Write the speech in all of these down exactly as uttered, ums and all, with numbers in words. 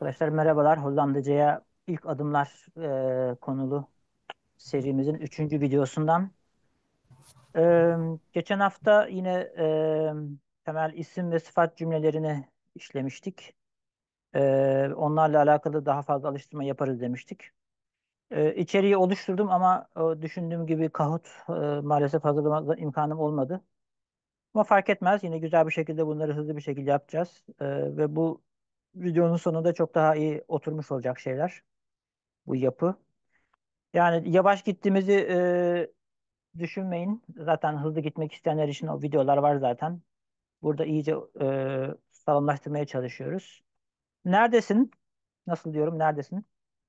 Arkadaşlar merhabalar. Hollandaca'ya ilk adımlar e, konulu serimizin üçüncü videosundan. E, Geçen hafta yine e, temel isim ve sıfat cümlelerini işlemiştik. E, onlarla alakalı daha fazla alıştırma yaparız demiştik. E, içeriği oluşturdum ama o düşündüğüm gibi Kahoot e, maalesef hazırlama imkanım olmadı. Ama fark etmez. Yine güzel bir şekilde bunları hızlı bir şekilde yapacağız. E, ve bu videonun sonunda çok daha iyi oturmuş olacak şeyler. Bu yapı. Yani yavaş gittiğimizi e, düşünmeyin. Zaten hızlı gitmek isteyenler için o videolar var zaten. Burada iyice e, sağlamlaştırmaya çalışıyoruz. Neredesin? Nasıl diyorum? Neredesin?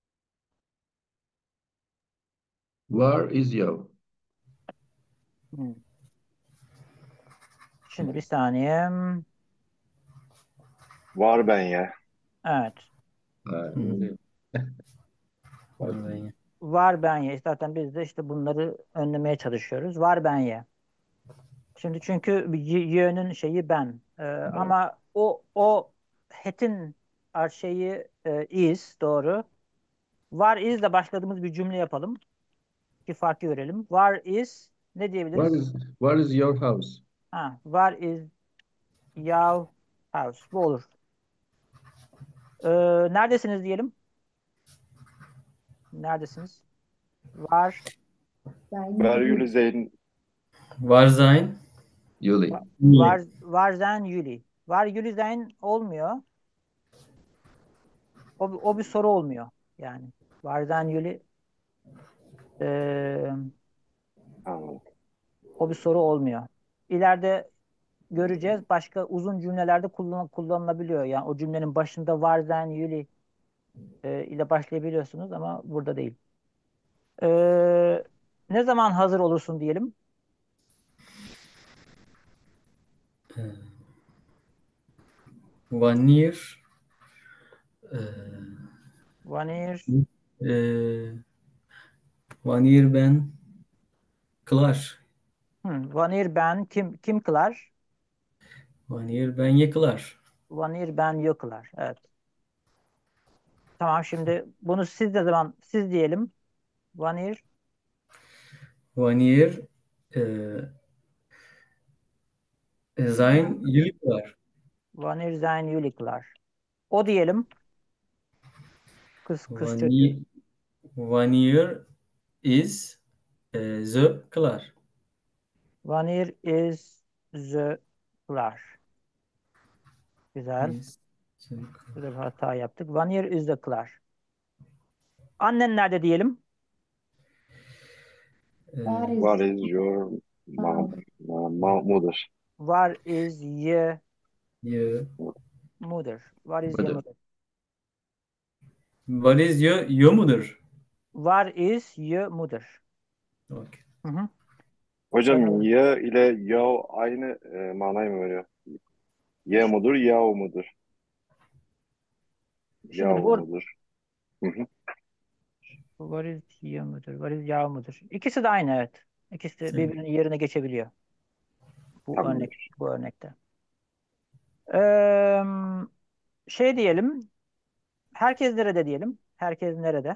Where is you? Hmm. Şimdi bir saniye. Var ben ya. Evet. Ha, Hı. öyle. Bak, Var ben. Var ben ye. Zaten biz de işte bunları önlemeye çalışıyoruz. Var ben ye. Şimdi çünkü y- yö'nün şeyi ben. E, evet. ama o o hetin ar- şeyi e, is doğru. Var is ile başladığımız bir cümle yapalım. Ki farkı görelim. Where is ne Where diyebiliriz? is where is your house? Ha, where is your house? Bu olur. Ee, Neredesiniz diyelim. Neredesiniz? Where, Vergülü Zeyn Var sein. Yuli. Niye? where, where then Yuli? Where Yuli then olmuyor. O, o bir soru olmuyor. Yani. Where then Yuli ee, anladım. o bir soru olmuyor. İleride göreceğiz. Başka uzun cümlelerde kullan, kullanılabiliyor. Yani o cümlenin başında where then Yuli e, ile başlayabiliyorsunuz ama burada değil. Ee, Ne zaman hazır olursun diyelim. Wanneer e, Vanir, e, wanneer ben klaar. hmm, Vanir ben kim kim kılar? Wanneer ben je klaar. Vanir ben yoklar. Evet. Tamam şimdi bunu siz de zaman siz diyelim. Vanir, Wanneer e, zijn jullie klaar? Vanir zijn yuliklar. O diyelim. Kız kız çocuğu. Wanneer, wanneer is e, ze klaar? Vanir is the klar. Güzel. Is ze klaar. Burada bir hata yaptık. Vanir is the klar. Annen nerede diyelim? E, What is your mom, mom, mother? Where is your je, mother? Where is your Mother. mother? what is your, your mother? Where is your mother? Okay. Hı hı. Hocam Ee, ya ile ya aynı e, manayı mı veriyor? Ya mudur, ya mudur? Ya Şimdi bu mudur? Hı hı, what is your mother? What is your mother? İkisi de aynı evet. İkisi de Sen- birbirinin yerine geçebiliyor bu örnek tamamdır. bu örnekte. Ee, Şey diyelim. Herkes nerede diyelim? Herkes nerede?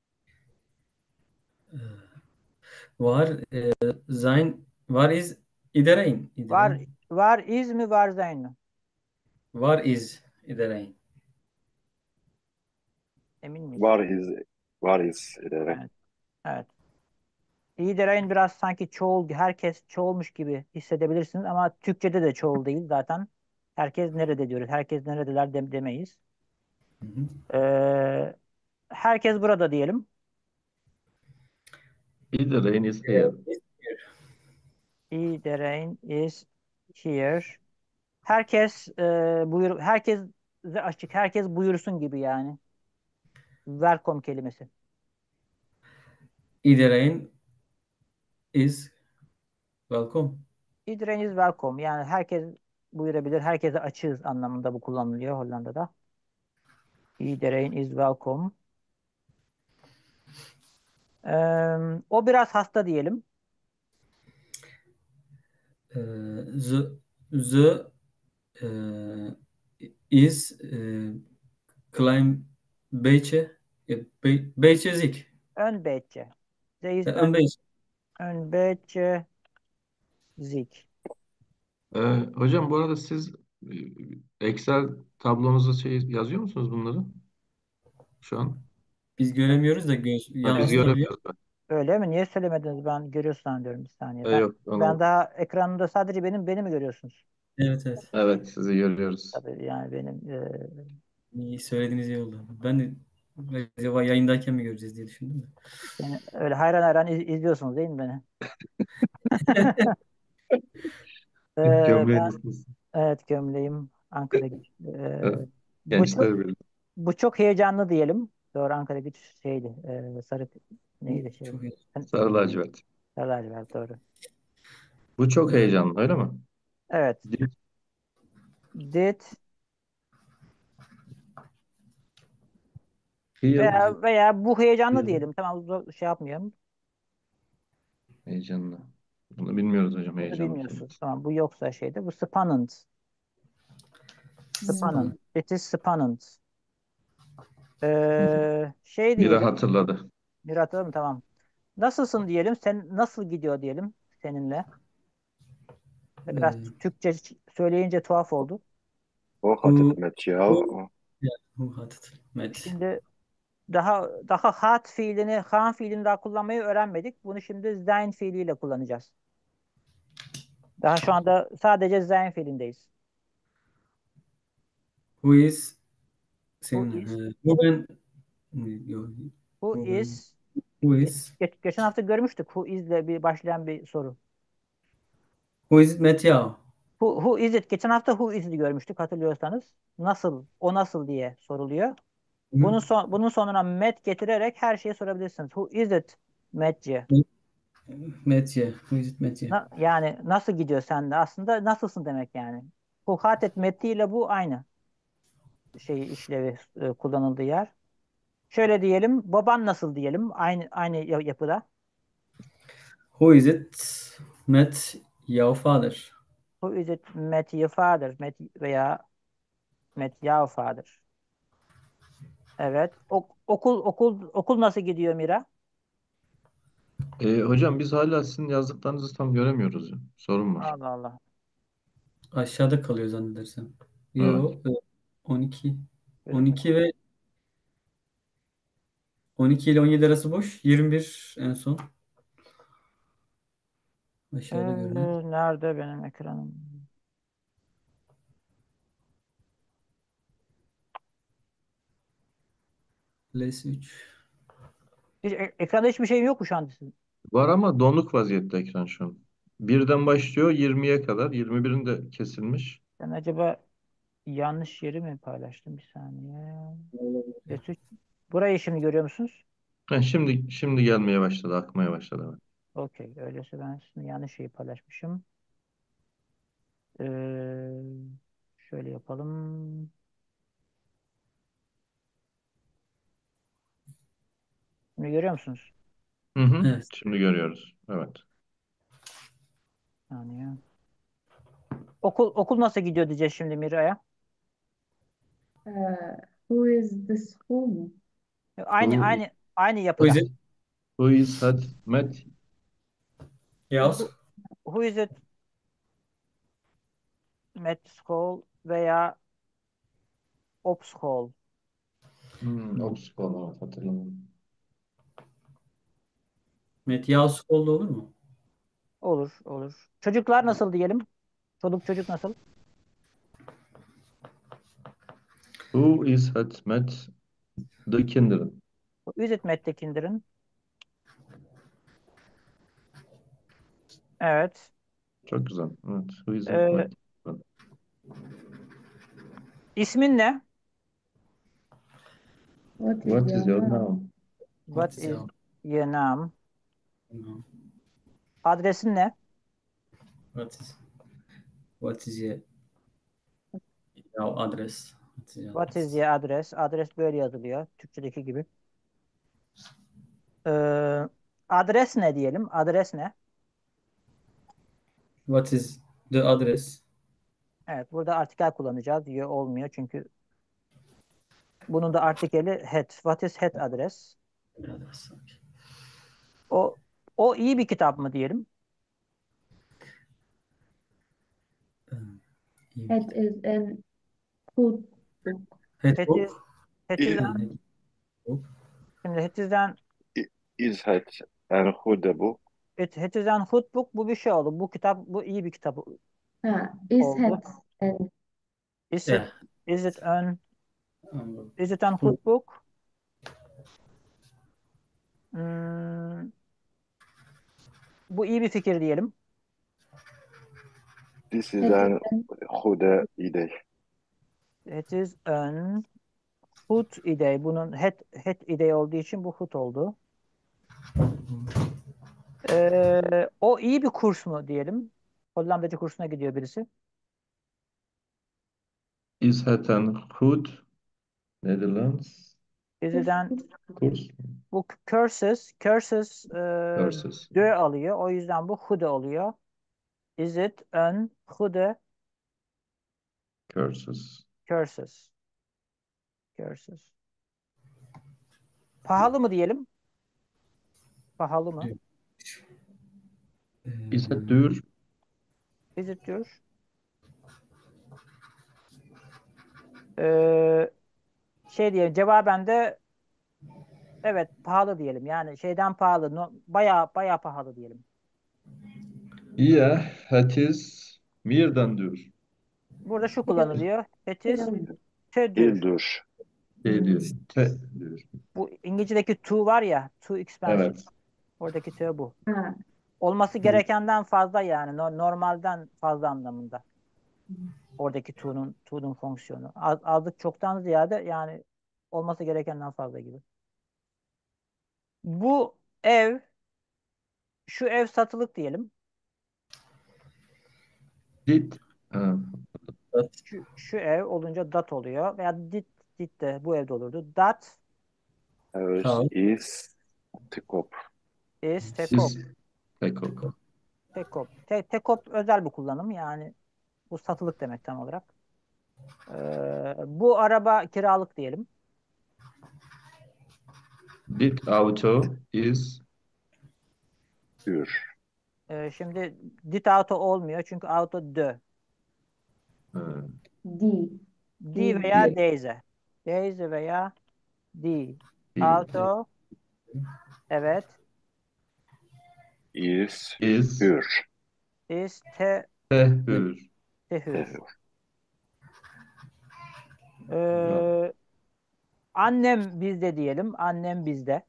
Var e, zijn, waar is iedereen? Var Iedereen. var is mi var zayn mı? Waar is iedereen? Emin miyiz? Var is, var is ederek. Evet. Evet. İyidereyn biraz sanki çoğul, herkes çoğulmuş gibi hissedebilirsiniz ama Türkçe'de de çoğul değil zaten. Herkes nerede diyoruz. Herkes neredeler dem demeyiz. Hı hı. Ee, Herkes burada diyelim. The rain is E, here. is here. İyidereyn is here. Herkes e, buyur herkes açık. Herkes buyursun gibi yani. Welcome kelimesi. Iedereen is welkom. İyidereyn is welcome. Yani herkes buyurabilir. Herkese açığız anlamında bu kullanılıyor Hollanda'da. İyidereyn is welcome. Ee, O biraz hasta diyelim. E, ze, ze e, is e, klein beetje. Ja, be- beetje ziek. Een beetje. Ze is Ja, een een, beetje. een beetje ziek. Ee, hocam bu arada siz e, Excel tablonuzda şey yazıyor musunuz bunları şu an? Biz göremiyoruz da göz Ha, biz yansıtabiliyor. göremiyoruz. Ben. Öyle mi? Niye söylemediniz? Ben görüyorsun diyorum bir saniye. E, Ben yok ben onu. daha ekranımda sadece benim beni mi görüyorsunuz? Evet evet. Evet, sizi görüyoruz. Tabii yani benim e, İyi söylediğiniz iyi oldu. Ben de acaba yayındayken mi göreceğiz diye düşündüm de. beni öyle hayran hayran iz- izliyorsunuz değil mi beni? E, ben Gömleğiniz. evet gömleğim Ankara Gücü. E, Evet, bu çok Gençler Birliği. bu çok heyecanlı diyelim. Doğru Ankara Gücü şeydi. E, sarı neydi şey? Çok iyi. Sarı lacivert. Sarı lacivert doğru. Bu çok Ee, heyecanlı öyle mi? Evet. Did Feel veya veya bu heyecanlı diyelim. Tamam zor- şey yapmayalım. heyecanlı. Bunu bilmiyoruz hocam Bunu heyecanlı bilmiyorsun. kelimesi. Tamam bu yoksa şeyde bu spannend. Spannend. Spam. It is spannend. Ee, şey Biri diyelim. hatırladı. Bir atalım tamam. Nasılsın diyelim. Sen nasıl gidiyor diyelim seninle. Biraz Ee, Türkçe söyleyince tuhaf oldu. O who, hattet met jou. who, ja, who had it? Met. Şimdi daha daha hat fiilini, han fiilini daha kullanmayı öğrenmedik. Bunu şimdi sein fiiliyle kullanacağız. Daha şu anda sadece sein fiilindeyiz. Who is Who senin is e, who ben yok, who who ben is who Ge- is geç- geçen hafta görmüştük. Who is ile bir başlayan bir soru. who is it Met ya? Who, who is it? Geçen hafta who is'i görmüştük hatırlıyorsanız. Nasıl? O nasıl diye soruluyor. Hı? Bunun son, bunun sonuna met getirerek her şeyi sorabilirsiniz. Who is it? Metci. Met ya. Who is it Met ya? Na- yani nasıl gidiyor sende? Aslında nasılsın demek yani. Bu hatet metni ile bu aynı şey işlevi e, kullanıldığı yer. Şöyle diyelim. Baban nasıl diyelim? Aynı aynı ya- yapıda. Who is it Met jouw vader? Who is it? Met your father. Met veya met your father. Evet. Ok- okul okul okul nasıl gidiyor Mira? E, hocam biz hala sizin yazdıklarınızı tam göremiyoruz ya. Sorun var. Allah Allah. Aşağıda kalıyor zannedersem. Evet. Yo, e, on iki. Gözükmüyor. on iki ve on iki ile on yedi arası boş. yirmi bir en son. Ee, Aşağıda görünen. nerede benim ekranım? Les üç. Hiç, e- ekranda hiçbir şeyim yok mu şu anda sizin? Var ama donuk vaziyette ekran şu an. Birden başlıyor yirmiye kadar. yirmi birin de kesilmiş. Ben acaba yanlış yeri mi paylaştım? Bir saniye. Betül, burayı şimdi görüyor musunuz? Ha, şimdi şimdi gelmeye başladı, akmaya başladı. Evet. Okey. Öyleyse ben şimdi yanlış şeyi paylaşmışım. Ee, şöyle yapalım. Şimdi görüyor musunuz? Hı hı. Evet. Şimdi görüyoruz. Evet. Bir saniye. Okul okul nasıl gidiyor diyeceğiz şimdi Mira'ya. Uh, who is the school? Aynı Who, aynı aynı Who is yapıda. it? who is had met? Yaz. Who is it? Met school veya op school. Hmm, Oxford, evet hatırladım. Met jouw school'da olur mu? Olur, olur. Çocuklar nasıl diyelim? Çoluk çocuk nasıl? Who is had met the kinderen? Is it met the kinderen? Evet. Çok güzel. Evet. Who is it Ee, met? ismin ne? What is What is your your name? name? What What is is your your name? no. Adresin ne? What is what is your your address? What is your What is address? your address? Adres böyle yazılıyor. Türkçedeki gibi. Ee, adres ne diyelim? Adres ne? What is the address? Evet, burada artikel kullanacağız. Diyor olmuyor çünkü Bunun da artikeli head. What is head address? Adres. Okay. O o iyi bir kitap mı diyelim? Ee, iyi bir It kitap. is an good book. Head It is, book. it is İ- an, Head book. şimdi it is an, İ- İzhet en hude bu. it, it is an good book, bu bir şey oldu. Bu kitap, bu iyi bir kitap Ha, is oldu. it an Is it, Yeah. is it an, Um, is it an good book? Hmm, bu iyi bir fikir diyelim. This it is is an an hude idey. It is an good idea. Bunun head, head idea olduğu için bu good oldu. Ee, o iyi bir kurs mu diyelim? Hollandacı kursuna gidiyor birisi. Is het een goed Nederlands Is it an, kurs? bu curses, curses e, Cursus. dö alıyor. O yüzden bu hude oluyor. Is it an hude Cursus. curses? Curses. Pahalı mı diyelim? Pahalı mı? Is het um, duur? Is it diyor. Ee, şey diyelim, cevaben de evet pahalı diyelim. Yani şeyden pahalı, no, bayağı bayağı pahalı diyelim. Ja, het is meer dan duur. Burada şu kullanılıyor. It is very te duur. İldur. Te duur. Te duur. Bu İngilizce'deki too var ya, too expensive. Evet. Oradaki too bu. ha, Olması gerekenden fazla yani. no- normalden fazla anlamında. Oradaki to'nun to'nun fonksiyonu. Az, azlık çoktan ziyade yani olması gerekenden fazla gibi. Bu ev, şu ev satılık diyelim. Dit. Ha, that Şu, şu ev olunca dat oluyor. Veya dit, dit de bu evde olurdu. Dat Huis house. is te kop. is tekop. is Pekok. Tekop. Te, tekop özel bir kullanım. Yani bu satılık demek tam olarak. Ee, bu araba kiralık diyelim. Dit auto is Huur. Ee, şimdi dit auto olmuyor çünkü auto de. ha, die, Di die, veya deze. Deze veya di. die Auto evet. Is is huur. Is te te huur. tehür. Tehur. Ee, annem bizde diyelim. Annem bizde.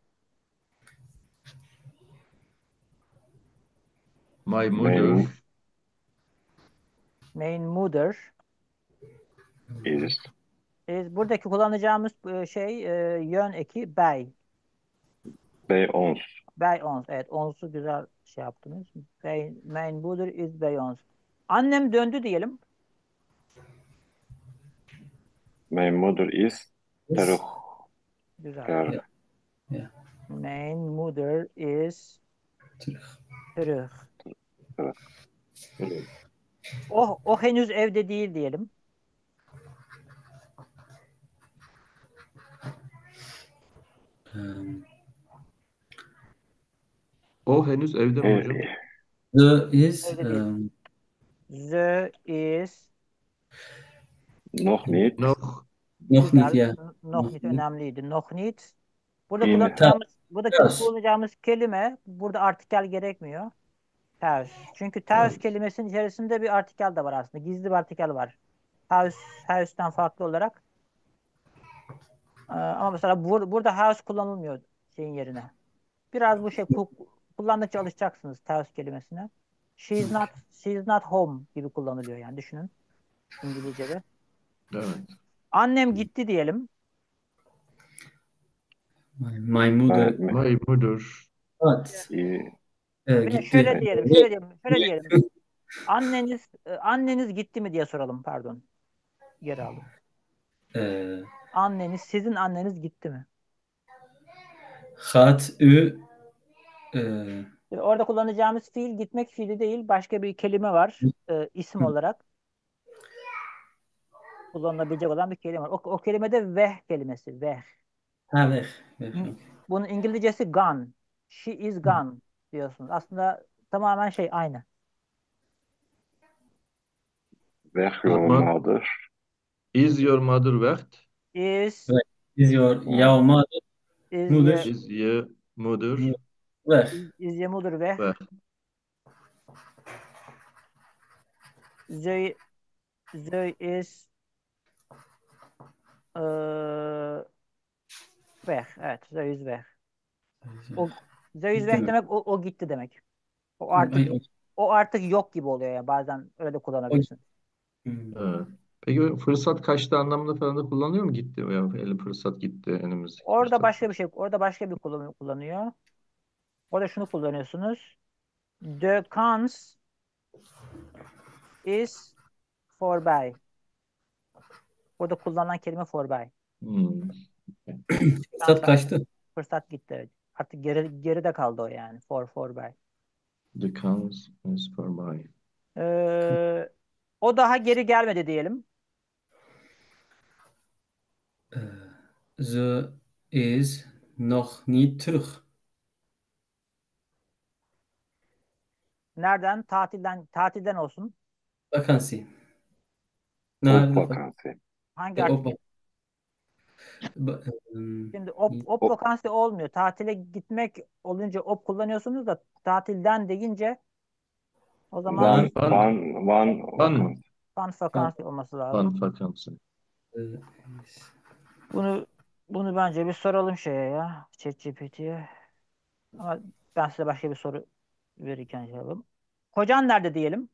My Mijn mother Main mother. is Is, buradaki kullanacağımız e, şey e, yön eki bij. bij ons. Bij ons. Evet, onsu güzel şey yaptınız. Bij, mijn moeder is bij ons. Annem döndü diyelim. Mijn moeder is terug. Güzel. Ter, Yeah. Mijn moeder is Terug. terug. terug. O, o henüz evde değil diyelim. Um, o henüz evde mi Eh, hocam? the is Evde değil. um, Ze is nog niet. Nog nog niet, güzel. ja. N- Nog Nog niet niet. önemliydi. Nog niet. Burada In kullanacağımız, burada Thuis. kullanacağımız kelime burada artikel gerekmiyor. Thuis. Çünkü thuis Thuis. kelimesinin içerisinde bir artikel de var aslında. Gizli bir artikel var. House, house'tan farklı olarak. Ee, ama mesela bur- burada house kullanılmıyor şeyin yerine. Biraz bu şey ku- kullandıkça alışacaksınız house kelimesine. She is not, she is not home gibi kullanılıyor yani düşünün İngilizce'de. evet. Annem gitti diyelim. My, my mother mijn, My mother evet, i- e, Ve gitti. şöyle diyelim, şöyle diyelim, şöyle diyelim. Anneniz, e, anneniz gitti mi diye soralım pardon. Geri aldım. E, Anneniz, sizin anneniz gitti mi? gaat u e, E, Orada kullanacağımız fiil gitmek fiili değil, başka bir kelime var e, isim olarak. kullanılabilecek olan bir kelime var. O, o kelime de veh kelimesi. Veh. Ha, weg. Weg, Hı. okey. Bunun İngilizcesi gone. She is gone diyorsunuz. Aslında tamamen şey aynı. Weg O your zaman mother. is your mother weg? Is Weg. Is your, Hmm. jouw moeder, is moeder, your Is your mother weg. is, is your mother weg? weg? They they is eee weg. Evet, they is weg. O they is Gitti weg mi? demek o, o gitti demek. O Ay, artık o, o artık yok gibi oluyor ya. Bazen öyle de o, kullanabilirsin. hmm. Ha. Peki fırsat kaçtı anlamında falan da kullanıyor mu gitti? Veya elim fırsat gitti, önümüzdeki Orada fırsat. başka bir şey, orada başka bir kullanım kullanıyor. Orada şunu kullanıyorsunuz. The cons is forbij. Orada kullanılan kelime forbij. Hmm. Fırsat kaçtı. Fırsat gitti. Evet. Artık geri, geride kaldı o yani. For forbij. The comes is for my. Ee, o daha geri gelmedi diyelim. Eh, ze is nog niet terug. Nereden? Tatilden tatilden olsun. Vakantie. Op Nerede? vakantie. Hangi E, artık? op, ba- ehm, Şimdi op, niet- op Op. vakansı olmuyor. Tatile gitmek olunca op kullanıyorsunuz da tatilden deyince o zaman Van, Van, van, van van, vakantie. fan vakansı olması lazım. van vakantie. eh, is- Bunu bunu bence bir soralım şeye ya. ChatGPT'ye. Ama ben size başka bir soru verirken şey yapalım. Kocan nerede diyelim?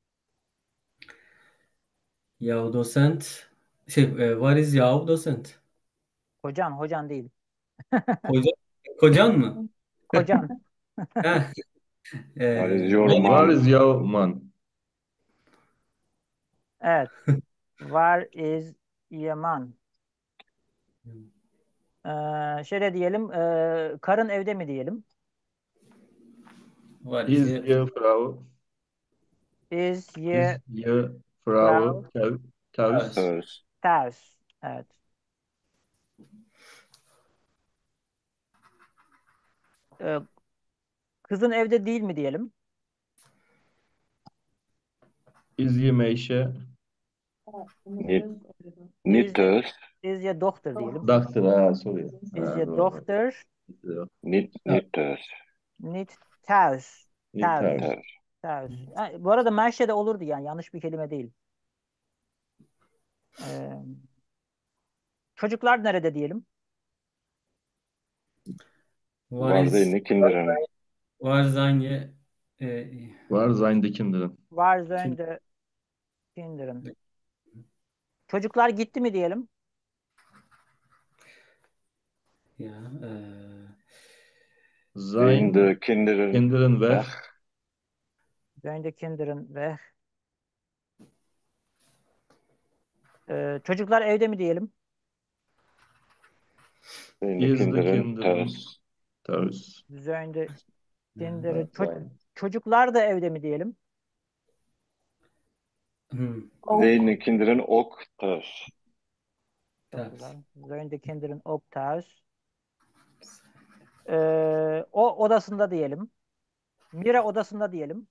Jouw docent. Şey, eh, waar is jouw docent? Kocan, hocan değil. Kocan, kocan mı? Kocan. Ha, Waar is eh, your benim- Where man? is your man? Evet. Where is Yaman? Ee, şöyle diyelim. E, karın evde mi diyelim? waar is Is je your vrouw, Is is ye your vrouw vrouw thuis? thuis? thuis? Thuis. thuis? Evet. Ee, kızın evde değil mi diyelim? Is je meisje Niet, niet Is, thuis. is je dochter diyelim. dacht ha sorry. Is Ha, je doğru. dochter Niet, niet thuis. niet thuis? Niet Thuis. thuis. Thuis. Thuis. Ha, bu arada menşe de olurdu yani. Yanlış bir kelime değil. Ee, çocuklar nerede diyelim? Waar Waar is, zijn de kinderen? waar zijn je, eh, Waar zijn de kinderen? Waar zijn de kinderen? Çocuklar gitti mi diyelim? ja, eh, Zijn Zijn de kinderen kinderen weg? weg? Zijn de kinderen weg? Ee, çocuklar evde mi diyelim? Zijn de Is de kinderen kinderen thuis? thuis? Zijn de kinderen... Evet, Ço- zijn. çocuklar da evde mi diyelim? hmm, Zijn de kinderen ook thuis? Çok thuis. güzel. Zijn de kinderen ook thuis? Ee, o odasında diyelim. Mira odasında diyelim.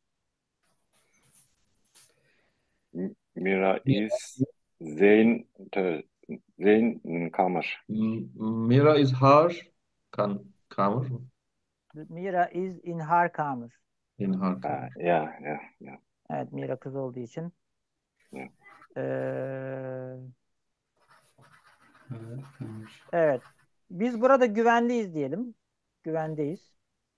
Mira is zijn thuis. Zijn kamer. M- Mira is haar kan kamer mı? Mira is in her kamer. In haar Ha, kamer. ja, ja, ja. Evet, Mira kız olduğu için. Ja. Ee, Haar kamer. evet. Biz burada güvenliyiz diyelim. Güvendeyiz.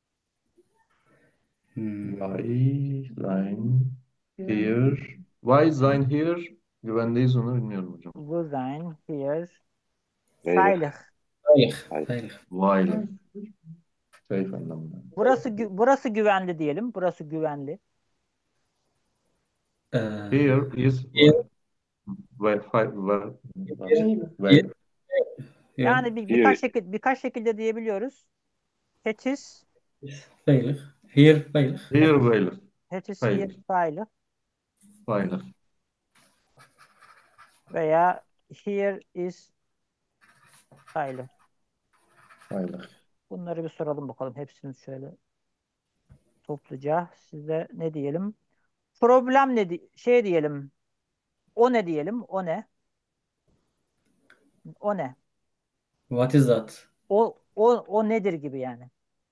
Hmm, Why zijn here? Why zijn here? Güvendeyiz onu bilmiyorum hocam. We zijn hier Veilig. veilig. veilig, Veilig. veilig. While. Safe anlamında. Burası gü- burası güvenli diyelim. Burası güvenli. Eh, Here is Here. where, where, where, Veilig. where, here, Yani bir, birkaç şekil birkaç şekilde diyebiliyoruz. Het is is veilig. Hier, veilig. here veilig. het is Veilig. hier veilig. Veilig. Veya here is Tyler. Hayır. Bunları bir soralım bakalım. Hepsini şöyle topluca. Size ne diyelim? Problem ne di- şey diyelim. O ne diyelim? O ne? O ne? What is that? O o o nedir gibi yani.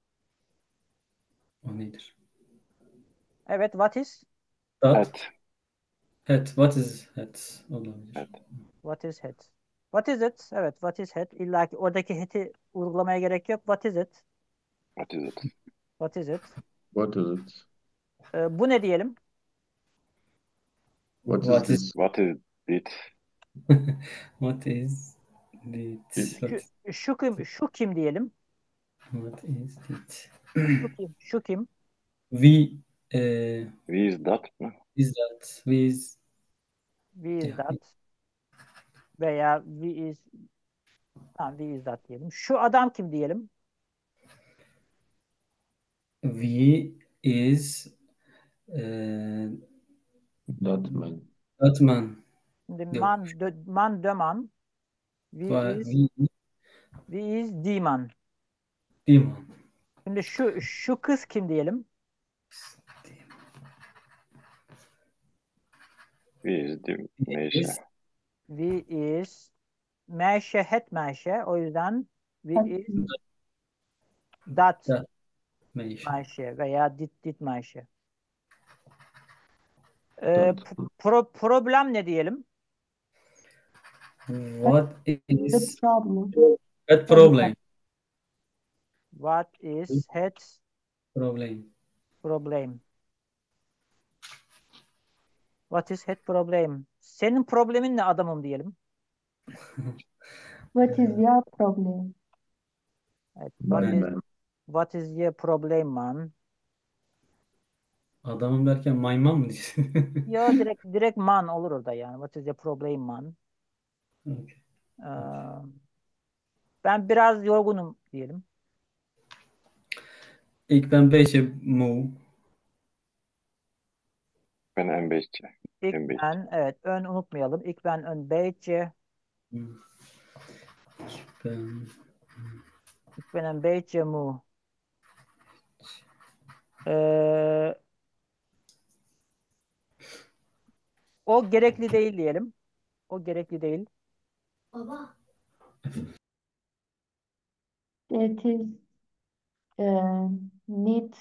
O nedir? Evet, what is? That. Het. Het. What is het? Olabilir. Het. What is it? What is it? Evet, what is it? İlla ki oradaki hit'i vurgulamaya gerek yok. What is it? Wat is het? What is it? What is it? Ee, bu ne diyelim? What is What is this? Wat is dit? what is It. it? Şu, şu kim, şu kim diyelim? What is it? Şu kim? Şu kim? We uh, Wie is dat? Ne? is that? We is We is yeah. that. Veya we is tamam, we is that diyelim. Şu adam kim diyelim? We is uh, That man. that man. Şimdi Yok. man, dö, man, döman. We Fa- is, We we is Diman. demon. Şimdi şu şu kız kim diyelim? Wie is die meisje? Is We is meşe het meşe. O yüzden we is that that meşe. meşe veya dit dit meşe. Ee, That. p- pro- problem ne diyelim? What The is problem. that problem? What is het Problem. problem? What is het problem? Senin problemin ne adamım diyelim. What is your problem? Evet, what My is man. what is your problem man? Adamım derken mayman mı diyeceksin? Yo, direkt direkt man olur orada yani. What is your problem man? Okay. Ee, ben biraz yorgunum diyelim. Ik ben een beetje moe. Ik ben een beetje. İlk Een beetje. ben, evet, ön unutmayalım. İlk ben ön beetje. Hmm. Ik ben İlk ben een beetje moe. Ee, o gerekli değil diyelim. O gerekli değil. It is uh, need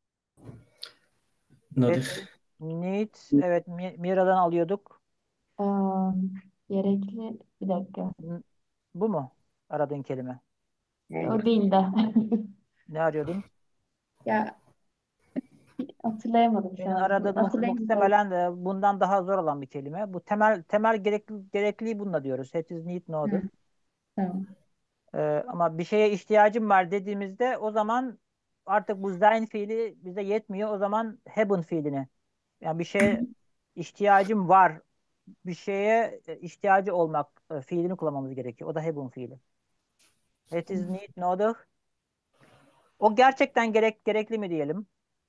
nodig. Evet, need. Evet, Mi- Mira'dan alıyorduk. um, gerekli. Bir dakika. N- Bu mu aradığın kelime? O Nodig. değil de. Ne arıyordun? Ya hatırlayamadım şu Senin an. aradığın mu- Hatırlayınca muhtemelen de bundan daha zor olan bir kelime. Bu temel temel gerekli, gerekliliği bununla diyoruz. It is need Hı, no'dur. tamam. Ee, ama bir şeye ihtiyacım var dediğimizde o zaman artık bu sein fiili bize yetmiyor. O zaman haben fiilini. Yani bir şeye ihtiyacım var. Bir şeye e, ihtiyacı olmak e, fiilini kullanmamız gerekiyor. O da haben fiili. It is need no'dur. O gerçekten gerek gerekli mi diyelim?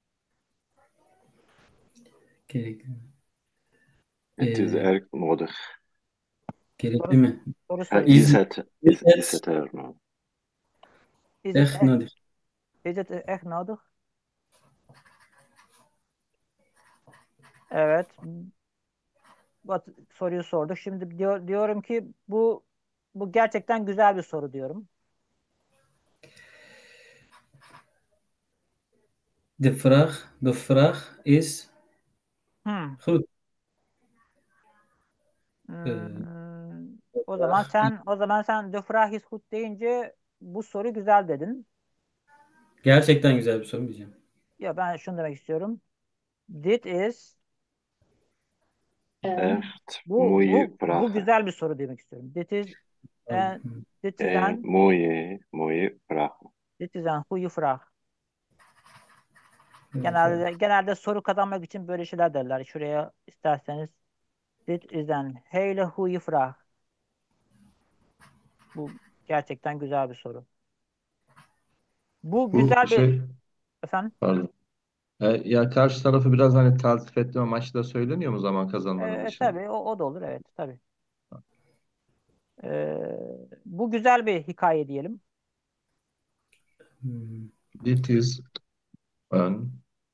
Gerekli mi? Het is Ee, erg nodig. gerekli mi? Soru Ha, soruyorum. is Is het, is is, is het het erg nodig? Is it echt echt, nodig? is it echt nodig? Evet. Bat, soruyu sorduk. Şimdi diyor, diyorum ki bu bu gerçekten güzel bir soru diyorum. De vraag, de vraag is Hmm. goed. Ee, Hmm. O zaman vraag sen o zaman sen de Frage ist gut deyince bu soru güzel dedin. gerçekten güzel bir soru mu diyeceğim? Ya ben şunu demek istiyorum. This is Ee, Echt bu mooie bu bu vragen. güzel bir soru demek istiyorum. This is Tamam. en Hı. this is En en mooie, mooie vragen. this is en goede vraag. Böyle Genelde soru. genelde soru kazanmak için böyle şeyler derler. Şuraya isterseniz this is en hele goede vraag. Bu gerçekten güzel bir soru. Bu Bu güzel bir şey, efendim. pardon. E, ya karşı tarafı biraz hani taltif etme amaçlı da söyleniyor mu zaman E, kazanmanın e, dışında? tabii o, o da olur, evet tabii. Ee, Bu güzel bir hikaye diyelim. Hmm. This is an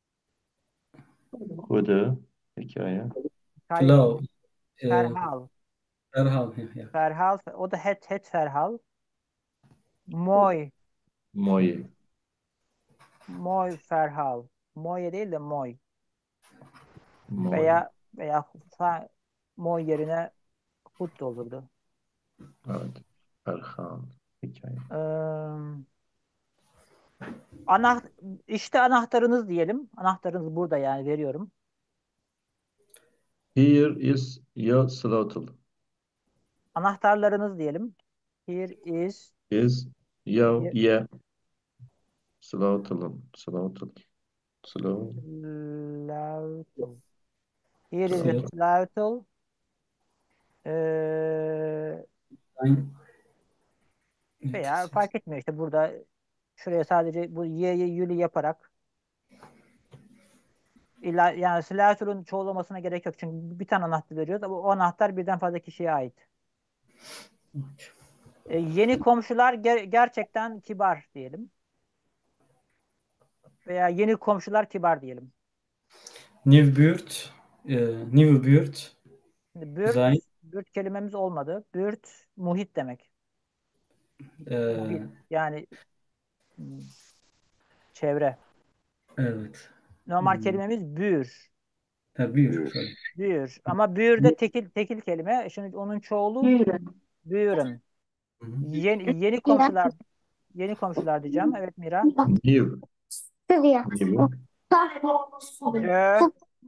gute hikaye. Hikaye değil. Flow. E, Ferhal. Erhal. Ya, ya. Ferhal. O da het het Ferhal. Moy. Moje. Moy Ferhal. Moy değil de Moy. Moje. Veya veya fa- Moy yerine Hut da olurdu. Evet. Erhan hikaye. Ee, Ana, işte anahtarınız diyelim. Anahtarınız burada yani veriyorum. Here is your slottle. Anahtarlarınız diyelim. Here is Is your your yeah slottle. Slottle. Slow. slaughter. Here is a Slot. slaughter. Ee, Aynı. Veya fark etmiyor işte burada şuraya sadece bu y'yi yülü yaparak illa yani slaughter'ın çoğulamasına gerek yok. Çünkü bir tane anahtar veriyoruz ama o anahtar birden fazla kişiye ait. Ee, yeni komşular ger- gerçekten kibar diyelim. Veya yeni komşular kibar diyelim. Nieuw buurt. E, nieuwe buurt. Şimdi bürt, Zijn. bürt kelimemiz olmadı. Bürt muhit demek. E, Muhit yani hmm, çevre. evet. Normal Hmm. kelimemiz bür. Ha, buur. Buyur. Sorry. Bür. Ama bür de tekil tekil kelime. Şimdi onun çoğulu bürün. Hı hı. Yeni, yeni komşular yeni komşular diyeceğim. Evet Mira. New. New. Dö,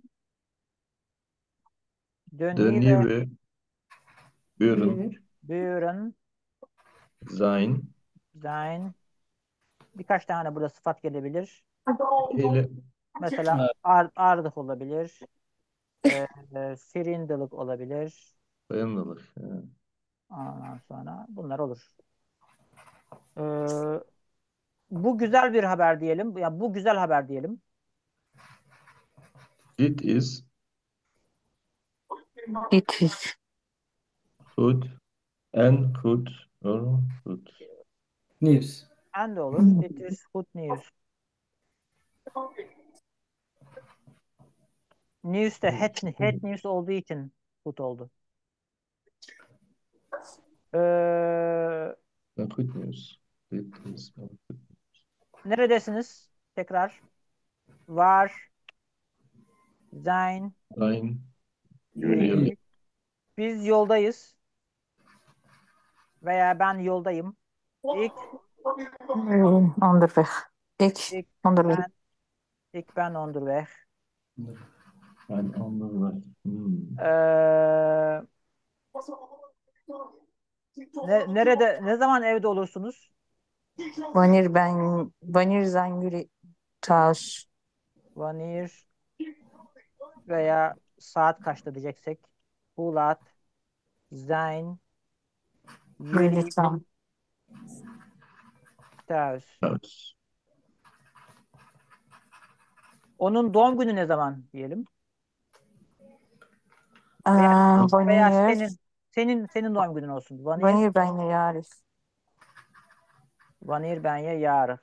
de De nieuwe nieuwe buren buren zijn zijn. Birkaç tane burada sıfat gelebilir. hele Mesela Ha, ar, ardık olabilir. E, e, Firindalık olabilir. dayanılır. Ha. Ondan sonra bunlar olur. Ee, Bu güzel bir haber diyelim. Ya bu güzel haber diyelim. Dit is It is goed en goed. Or goed. nieuws. En de olur. It is good news. News de head, head news olduğu için good oldu. Ee, En goed nieuws. Dit is wel goed. Neredesiniz? Tekrar. Var, zijn, Zijn jullie. jullie Biz yoldayız. Veya ben yoldayım. İlk, mm, onderweg. Ik ilk onderweg. ben, ilk ben onderweg. een ander weg. Hmm. Ee, ne, nerede, ne zaman evde olursunuz? Wanneer ben, wanneer zijn jullie thuis? Wanneer veya saat kaçta diyeceksek. Hoe laat zijn Jullie jullie thuis. thuis? Thuis. Onun doğum günü ne zaman diyelim? Veya, Uh, veya wanneer, senin senin senin doğum günün olsun. Wanneer, wanneer ben je jarig? wanneer ben ya yarın.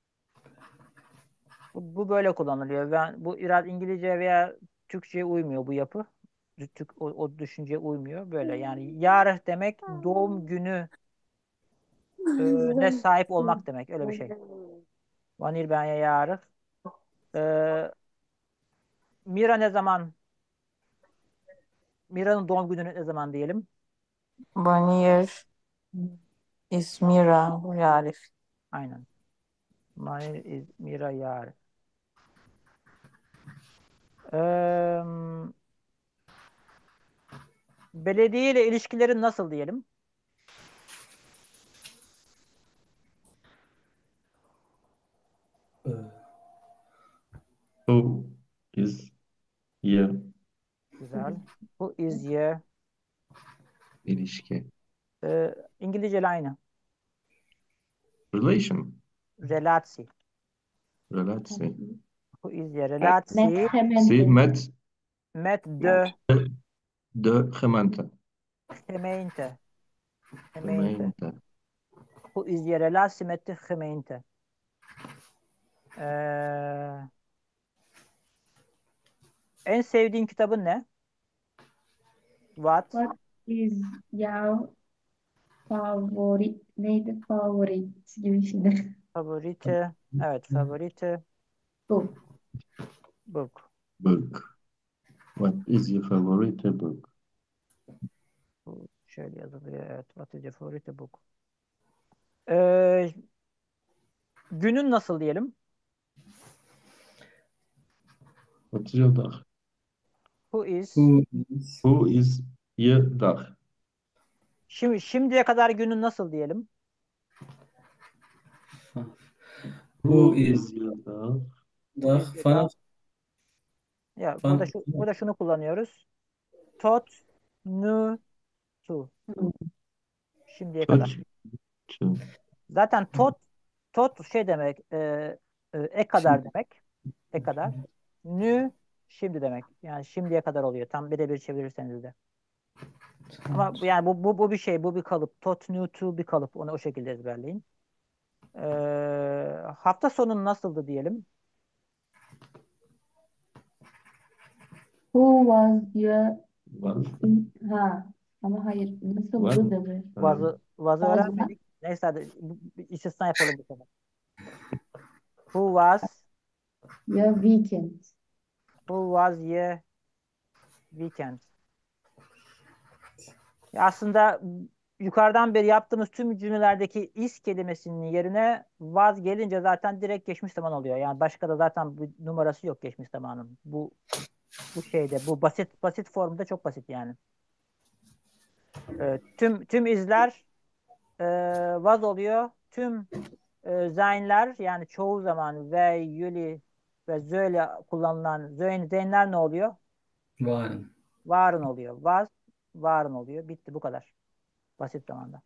Bu, bu böyle kullanılıyor. Ben bu biraz İngilizce veya Türkçe'ye uymuyor bu yapı. Türk, o, o düşünceye uymuyor. Böyle yani yarın demek doğum günü e, ne sahip olmak demek. Öyle bir şey. Wanneer ben ya yarın. Ee, Mira ne zaman? Mira'nın doğum günü ne zaman diyelim? Wanneer is Mira jarig? Aynen. Wanneer is Mira yarın. Ee, Belediye ile ilişkilerin nasıl diyelim? E, Hoe is je Güzel. Bu is your ilişki? e, İngilizce ile aynı. Relation. Relatie. Relatie. Bu is your Met relatie Zie gemeente. met met de de gemeente. gemeente. Gemeente. Gemeente. Hoe is je relatie met de gemeente? Ee, en sevdiğin kitabın ne? What? What is your favorite, neydi? Favorite gibi şeyler. Favorite. Evet, favorite Bu. book. Book. What is your favorite book? Bu şöyle yazılıyor. Evet. What is your favorite book? Ee, günün nasıl diyelim? Wat is jouw dag? Who is? Who is Hoe is je dag? Şimdi, şimdiye kadar günün nasıl diyelim? Who Hoe is is je dag? dag Şimdiye kadar. vanaf Ya van burada şu burada şunu kullanıyoruz. Tot nu tu. Şimdiye kadar. Tot je. Zaten tot tot şey demek e, e, ek kadar şimdi demek. Ek kadar. Nü şimdi demek. Yani şimdiye kadar oluyor. Tam birebir çevirirseniz de. Ama bu- yani bu, bu, bu bir şey. Bu bir kalıp. Tot nü tu bir kalıp. Onu o şekilde ezberleyin. Ee, hafta sonun nasıldı diyelim. Who was your, Was? ha ama hayır nasıl Was? bu dedi. Vazı, vazı Was öğrenmedik. Neyse hadi bu- bir istisna yapalım bu sefer. Who was your weekend. who was your weekend? Ya aslında yukarıdan beri yaptığımız tüm cümlelerdeki is kelimesinin yerine was gelince zaten direkt geçmiş zaman oluyor. Yani başka da zaten bir numarası yok geçmiş zamanın. Bu bu şeyde bu basit basit formda çok basit yani. Ee, tüm tüm izler e, was oluyor. Tüm e, zaynler yani çoğu zaman ve yuli ve zöyle kullanılan zöyn, zeynler ne oluyor? waren. Varın oluyor. Was varın oluyor. Bitti bu kadar. Basit zamanda.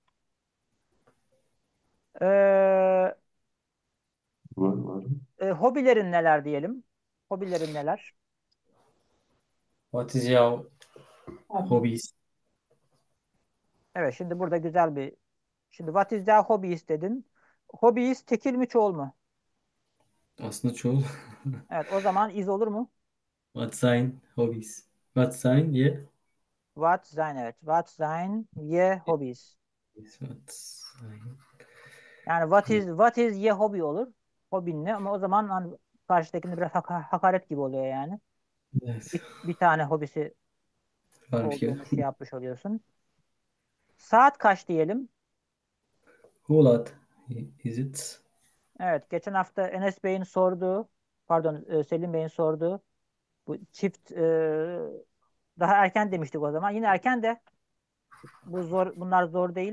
Ee, Var, var. e, hobilerin neler diyelim? Hobilerin neler? What is jouw Hobby. hobbies? Evet şimdi burada güzel bir şimdi what is their hobbies dedin. Hobbies tekil mi çoğul mu? Aslında çoğul. Evet o zaman is olur mu? What zijn hobbies? What zijn je What zijn evet. What zijn ye hobbies? What zijn Yani what is what is ye hobby olur. Hobin ne? Ama o zaman hani karşıdakinde biraz haka- hakaret gibi oluyor yani. Evet. Bir, bir tane hobisi Varmış ya. olduğunu şey yapmış oluyorsun. Saat kaç diyelim? Hoe laat is it? Evet geçen hafta Enes Bey'in sorduğu pardon e, Selim Bey'in sorduğu bu çift e, daha erken demiştik o zaman. Yine erken de bu zor bunlar zor değil.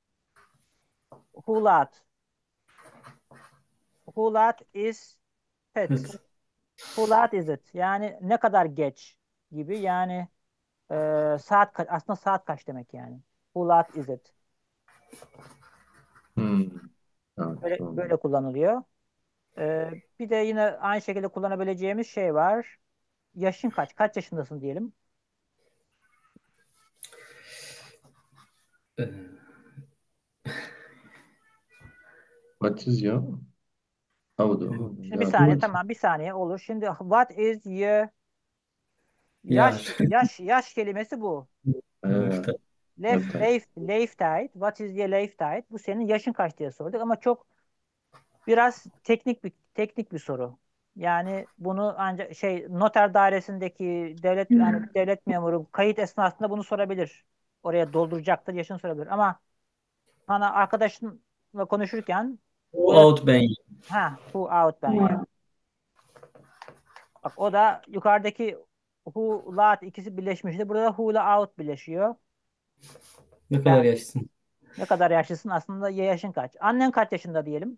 Hulat. Hulat is it. Het. Hulat is it. Yani ne kadar geç gibi. Yani e, saat kaç aslında saat kaç demek yani. Hulat is it. Hmm. Evet, Böyle, doğru. böyle kullanılıyor. E, bir de yine aynı şekilde kullanabileceğimiz şey var. Yaşın kaç? Kaç yaşındasın diyelim. Eh, Wat is jouw oude? Şimdi bir Ja, saniye doe het. tamam bir saniye olur. Şimdi what is your yaş Jaar. yaş yaş kelimesi bu. Eh, Leeftijd. Lef, leeftijd. leif, leeftijd. What is your leeftijd? Bu senin yaşın kaç diye sorduk ama çok biraz teknik bir teknik bir soru. Yani bunu ancak şey noter dairesindeki devlet yani devlet memuru kayıt esnasında bunu sorabilir. Oraya dolduracaktır, yaşını sorabilir. Ama sana arkadaşınla konuşurken Hoe böyle oud ben je? ha who out ben ya. Bak o da yukarıdaki who lat ikisi birleşmişti. Burada da who ile out birleşiyor. Ne kadar Yani yaşlısın? ne kadar yaşlısın aslında ya yaşın kaç? Annen kaç yaşında diyelim?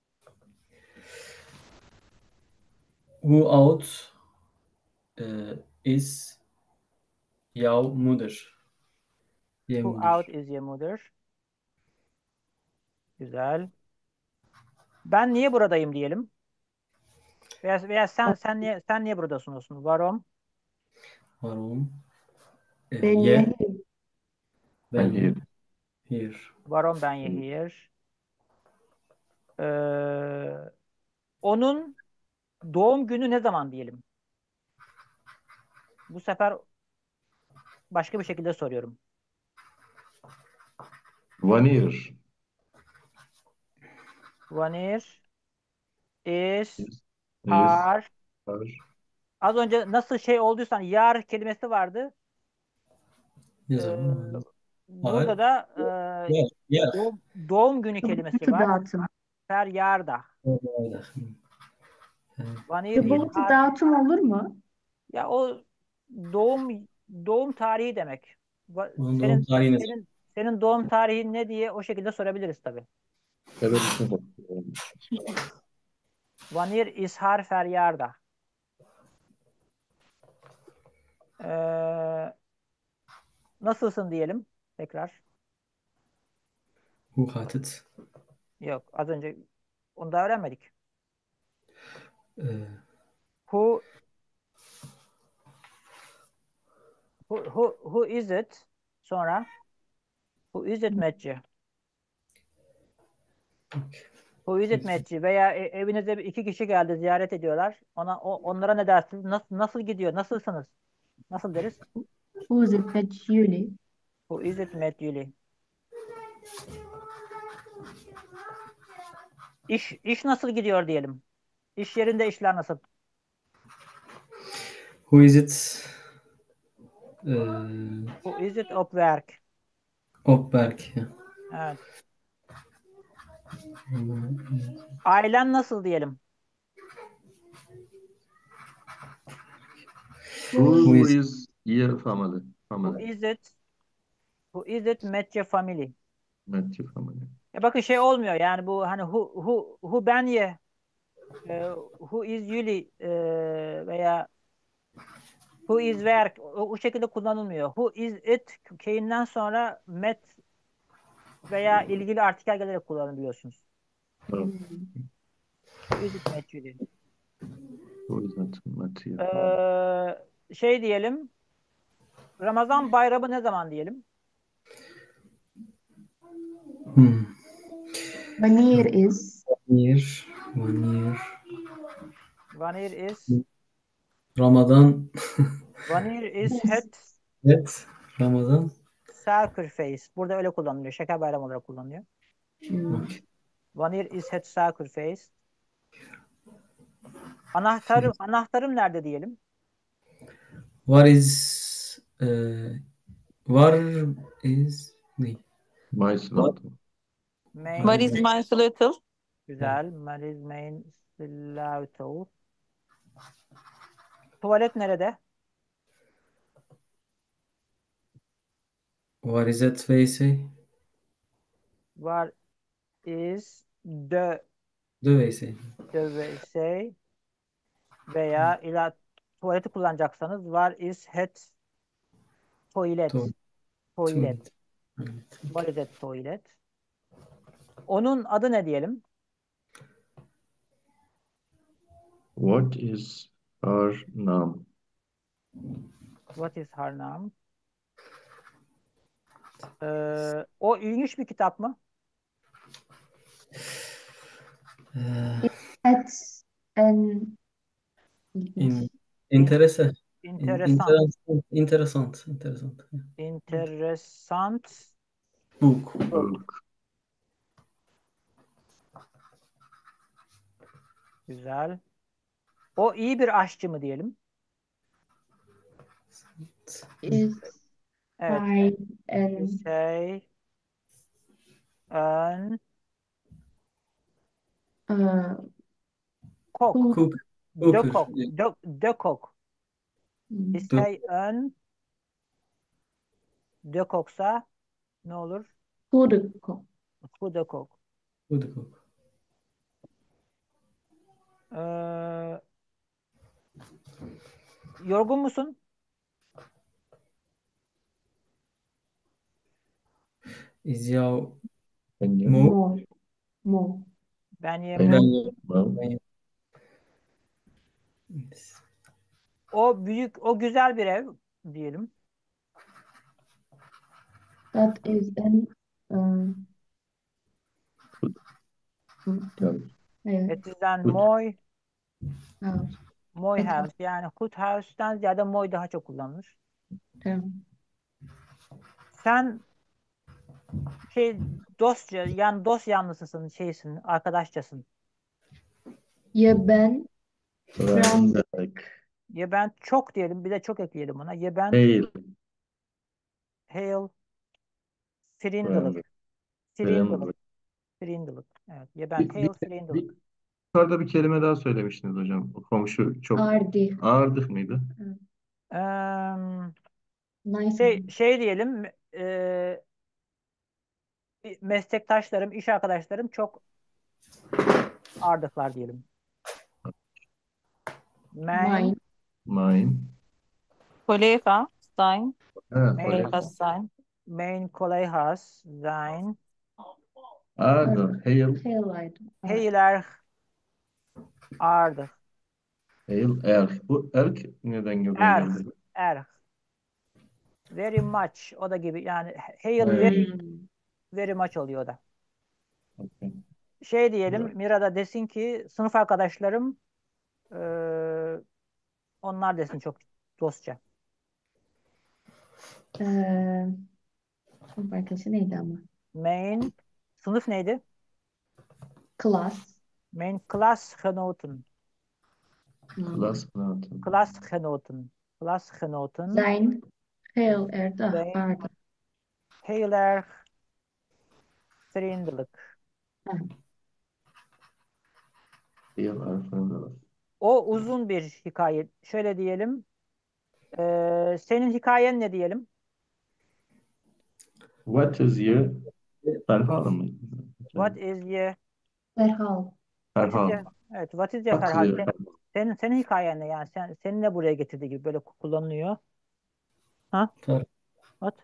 Hoe oud eh, is jouw moeder? Je Who out moeder. is your mother? Güzel. Ben niye buradayım diyelim. Veya, veya sen sen niye sen niye buradasın olsun? Varom. Waarom? Eh, Ben je hier. ben Ben hier. Here. Warum ben je hier? Ee, onun doğum günü ne zaman diyelim? Bu sefer başka bir şekilde soruyorum. Wanneer Wanneer is is is her? her Az önce nasıl şey olduysan yar kelimesi vardı. Ne Ee, zaman? burada Hayır. da e, Yer. Yer. doğum, doğum günü kelimesi var. Dağıtım. Feryarda. Öyle. Wanneer is Şubat her? dağıtım olur mu? Ya o doğum doğum tarihi demek. Va- Onun doğum Senin tarihi ne? senin senin doğum tarihin ne diye o şekilde sorabiliriz tabii. sebebine bakıyorum. Wanneer is her feryarda? Ee, nasılsın diyelim tekrar. Hoe gaat het? Yok, az önce onu da öğrenmedik. Ee, Who who who, who is it? Sonra who is it Metci? Who is it Metci? Veya e- evinize bir- iki kişi geldi, ziyaret ediyorlar. Ona o, onlara ne dersiniz? Nasıl nasıl gidiyor? Nasılsınız? Nasıl deriz? Hoe is het met jullie? Who is it met jullie? İş iş nasıl gidiyor diyelim. İş yerinde işler nasıl? Hoe is het ee, Who is it op werk? op werk? Ja. Evet. Ailen nasıl diyelim? Who is- is your family? Who Family. is it? Who is it met your family? Met your family. Ya bakın şey olmuyor yani bu hani who who who ben ye e, who is Yuli e, veya who is work o, o şekilde kullanılmıyor. Who is it Kane'den sonra met veya ilgili artikel gelerek kullanabiliyorsunuz. Evet. Who is it met Yuli? Who is it? Met your family. Ee, şey diyelim. Ramazan bayramı ne zaman diyelim? Hmm. Wanneer is? Wanneer? Wanneer? Wanneer is Ramadan. Wanneer is het Evet. Ramazan. sacrifice? Burada öyle kullanılıyor. Şeker bayramı olarak kullanılıyor. Hmm. Wanneer is het sacrifice? Anahtarım anahtarım nerede diyelim? What is ee, Var is ne? My slot. Main What is my sleutel? güzel. Where is main slaughter? Tuvalet nerede? What is it W C? Where is the De W C. the W C? Veya ila tuvaleti kullanacaksanız where is het toilet? Tuvalet. Toilet. Tuvalet. Where is it toilet? Onun adı ne diyelim? What is her name? What is her name? Ee, o ilginç bir kitap mı? Ee, Het en in, interesse. In, Enteresan. interessant. Interessant. Interessant. Ja. Interessant. Boek. Book. Güzel. O iyi bir aşçı mı diyelim? is Evet. hij en Şey, een eh, kok. goed. Koek. De Koker. kok. Ja. De, de kok. Hmm. Is De- hij een de koksa ne olur? Goede kok. Goede kok. Goede koek. Ee, yorgun musun? Is jouw Ben je? moe? Mooi. Mooi. Ben ye Ben mo. je? Well, Ben je- Yes. O büyük, o güzel bir ev diyelim. Dat is een Ee, Yani, evet. Eskiden Good. moy, House. moy Good house. house yani hood house'tan ziyade moy daha çok kullanılır. Tamam. Sen şey dostça yani dost yanlısısın şeysin arkadaşçasın. Ya ben Frank Friendly. Ya ben çok diyelim bir de çok ekleyelim ona. Ya ben Hail. hail Friendly. frindılık. Friendly. Frindılık. Frindılık. Evet. Ya ben Bir, bir, hail bir, frindılık. yukarıda bir kelime daha söylemiştiniz hocam. Komşu çok Ardi. ağırdık mıydı? Eee, Nice şey, house. şey diyelim eee, meslektaşlarım, iş arkadaşlarım çok ardıklar diyelim. Mein, Mine. Mine. Collega sein. Ha, mein, kolej. Collega's sein. mein collega's zijn Pardon. Hail. Heel heel erg aardig. Hail. Erk. Bu erk neden buraya Erg, geldi? erg. Very much. O da gibi yani hail Evet. very, Hmm. very much oluyor o da. Okay. Şey diyelim Güzel. Mira da desin ki sınıf arkadaşlarım eee, onlar desin çok dostça. Ee, sınıf arkadaşı neydi ama? Mein sınıf neydi? Klas. Mein Klasgenoten. Hmm. Klasgenoten. Klasgenoten. Klasgenoten Zijn heel erg zijn aardig. heel erg vriendelijk. Ha, Hail. Erk. Friendly. O uzun bir hikaye. Şöyle diyelim. eee, senin hikayen ne diyelim? What is your Ferhal mı? What is your verhaal. What is Ferhal. your evet, what is your What is Ferhal? your Sen, senin, senin hikayen ne yani? Sen, seni ne buraya getirdi gibi böyle kullanılıyor. Ha? Fer- What?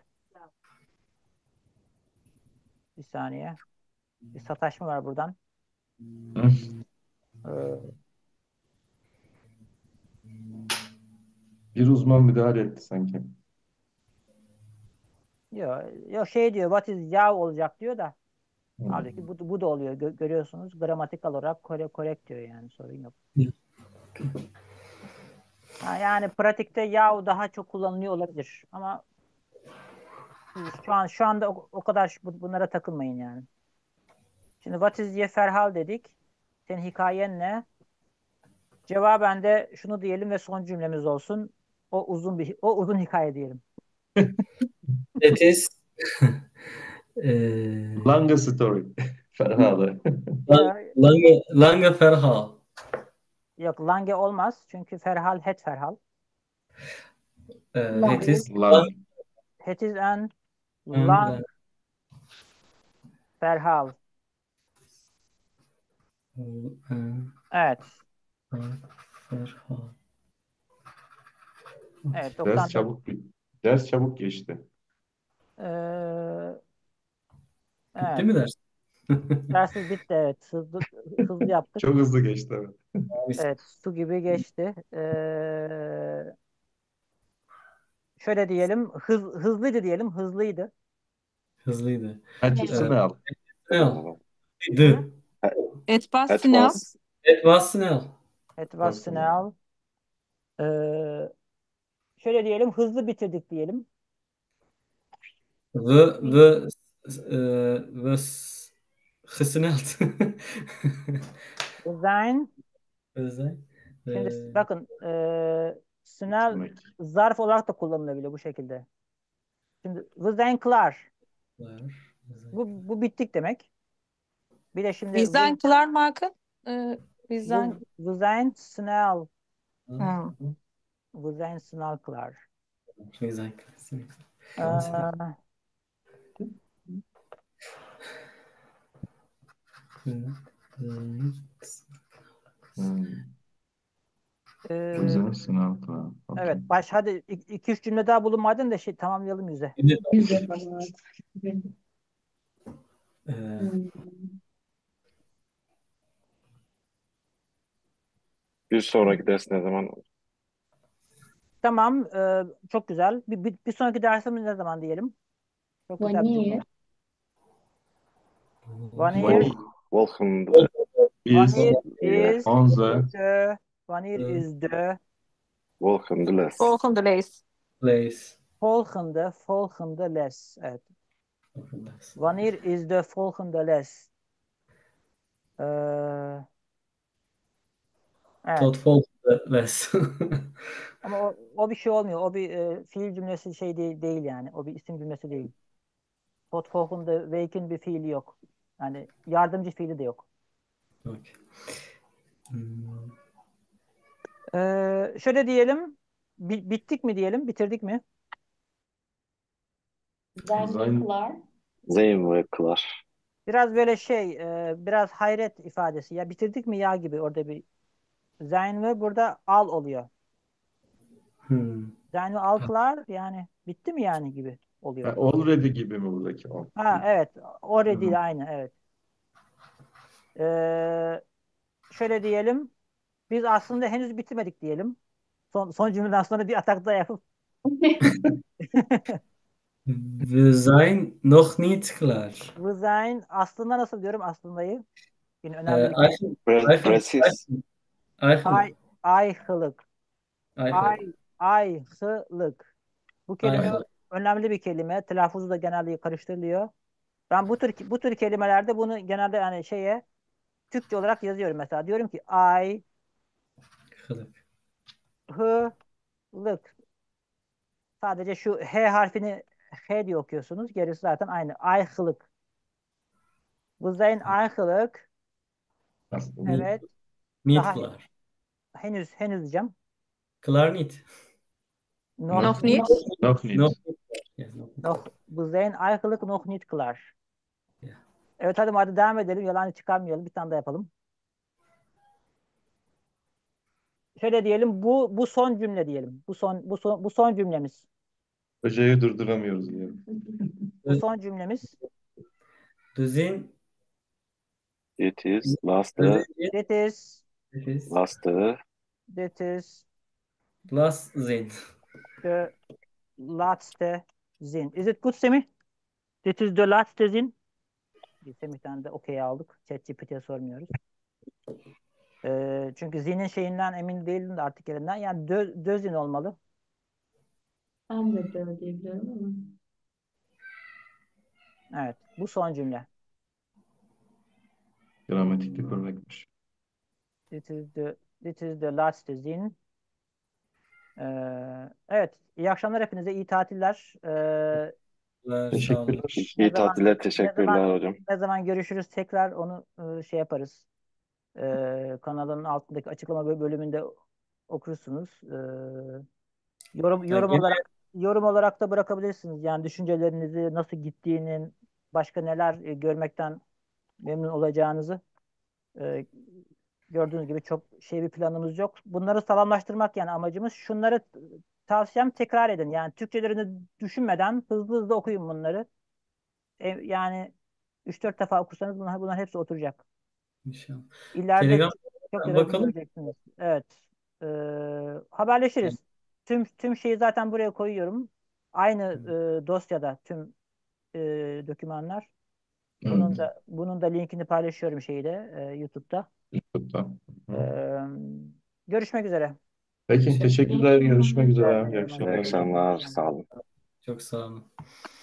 Bir saniye. Bir sataşma var buradan. Hı? Ee, Bir uzman müdahale etti sanki. yok, yok şey diyor. What is ya olacak diyor da. Hı. Halbuki bu, bu da oluyor. Gö- görüyorsunuz. Gramatikal olarak kore, correct diyor yani. Sorun yok. Ha, yani pratikte ya daha çok kullanılıyor olabilir. Ama siz şu an şu anda o, o kadar bu- bunlara takılmayın yani. Şimdi what is ye Ferhal dedik. Senin hikayen ne? Cevaben de şunu diyelim ve son cümlemiz olsun. O uzun bir o uzun hikaye diyelim. That is eee, Longer story. Ferhal'ı. Lang- Lange, Lange Verhaal. Yok lange olmaz. Çünkü Ferhal het Ferhal. Eee, Lang. het is Lang. Het is en lang lang Ferhal. eee, Evet. lang Verhaal. Evet Ders doksan dört. çabuk bir ders çabuk geçti. Ee, Bitti evet. mi ders? Dersimiz bitti evet. Hızlı, hızlı yaptık. Çok hızlı geçti, evet. Evet su gibi geçti. Ee, şöyle diyelim. Hız, hızlıydı diyelim. Hızlıydı. Hızlıydı. Acısını al. Snel. Hı? The. Et was Het snel. was It was snel. It was snel. Ee, şöyle diyelim. Hızlı bitirdik diyelim. We, we, eee, we s- gesneld. We zijn We zijn. şimdi eee, bakın e, snel Bitirmek. zarf olarak da kullanılabiliyor bu şekilde. Şimdi we zijn klaar. waar. We zijn- Bu, bu bittik demek. Bir de şimdi Wir zijn we, klaar maken. Ee, wir we, zijn... we zijn snel. Hmm. We zijn snel klaar. We zijn. Ee, Hmm. e, Güzel sınav falan. Okey. evet baş hadi ik- iki üç cümle daha bulunmadın da şey tamamlayalım yüze. Güzel falan. Eee, Hmm. bir sonraki ders ne zaman? Tamam e, çok güzel. Bir, bir, bir sonraki dersimiz ne zaman diyelim? Çok güzel bir cümle. Wanneer Wanneer Wanneer Volgende. is wanneer Yeah. is onze the wanneer The is the Volgende les. Volgende lees. place. volgende volgende les. Evet. Volgende les. Wanneer is the volgende les? Ee, evet. Tot volgende les. Ama o, o bir şey olmuyor. O bir e, fiil cümlesi şey değil, değil yani. O bir isim cümlesi değil. Tot volgende week'in bir fiili yok. Yani yardımcı fiili de yok. Okay. Hmm. Ee, şöyle diyelim. Bi- bittik mi diyelim? Bitirdik mi? Zijn we Zijn klaar? Zijn we klaar? Biraz böyle şey, e, biraz hayret ifadesi. Ya bitirdik mi ya gibi orada bir sein ve burada al oluyor. Hmm. Sein ve al klar yani bitti mi yani gibi oluyor. ha, already gibi mi buradaki o? Ha evet. Already Hı. ile aynı evet. Ee, şöyle diyelim. Biz aslında henüz bitirmedik diyelim. Son, son cümleden sonra bir atak daha yapıp We zijn nog niet klaar. we zijn aslında nasıl diyorum aslındayı? Yine Ee, önemli bir kelime. eigenlijk, Pre- eigenlijk, precies. eigenlijk, Ay, ayhılık. eigenlijk, Ay, ayhılık. Bu kelime eigenlijk. önemli bir kelime. Telaffuzu da genelde karıştırılıyor. Ben bu tür bu tür kelimelerde bunu genelde yani şeye Türkçe olarak yazıyorum mesela. Diyorum ki ay, Geluk. hılık. Sadece şu H harfini H diye okuyorsunuz. Gerisi zaten aynı. Ayhılık. Bu zayn ayhılık. Aslında Niet, Evet. niet Daha klaar. henüz henüz diyeceğim. Klaar niet. Nog Nog niet. niet. nog niet. Nog niet. Ja, nog niet. Nog, bu zayn ayhılık nog niet klar. Ja. Evet hadi hadi devam edelim. Yalan çıkarmayalım. Bir tane daha yapalım. Şöyle diyelim. Bu bu son cümle diyelim. Bu son bu son bu son cümlemiz. Hocayı durduramıyoruz diyelim. Bu son cümlemiz. De zin, Dit is de laatste, zin That is is, is laatste, that is last zin. the laatste zin. Is it good Semih? That is the laatste zin. Bir Semih'ten de okey aldık. ChatGPT'ye sormuyoruz. Ee, çünkü zinin şeyinden emin değilim de artikelinden. Yani dö, dözin olmalı. Ben de böyle diyebiliyorum ama. Evet. Bu son cümle. Gramatikte korrektmiş. This is the this is the laatste zin. Ee, evet. İyi akşamlar hepinize. İyi tatiller. Ee, Sağ olun. Teşekkürler. ne iyi zaman tatiller, ne teşekkürler zaman hocam. ne zaman görüşürüz tekrar onu e, şey yaparız. Ee, kanalın altındaki açıklama bö- bölümünde okursunuz. Ee, yorum Ya yorum gene olarak yorum olarak da bırakabilirsiniz. Yani düşüncelerinizi nasıl gittiğinin başka neler e, görmekten memnun olacağınızı. Ee, gördüğünüz gibi çok şey bir planımız yok. Bunları sağlamlaştırmak yani amacımız. Şunları t- tavsiyem tekrar edin. Yani Türkçelerini düşünmeden hızlı hızlı okuyun bunları. E, yani üç dört defa okursanız bunlar, bunlar hepsi oturacak. inşallah. İleride Telegram'dan çok yararlı bakalım. göreceksiniz. Evet. Ee, haberleşiriz. Tüm tüm şeyi zaten buraya koyuyorum. Aynı e, dosyada tüm e, dokümanlar. Bunun Evet. da bunun da linkini paylaşıyorum şeyde e, YouTube'da. YouTube'da. Hı. Ee, görüşmek üzere. Peki teşekkürler. Görüşmek üzere. İyi Evet, İyi akşamlar. akşamlar, sağ olun. Çok sağ olun.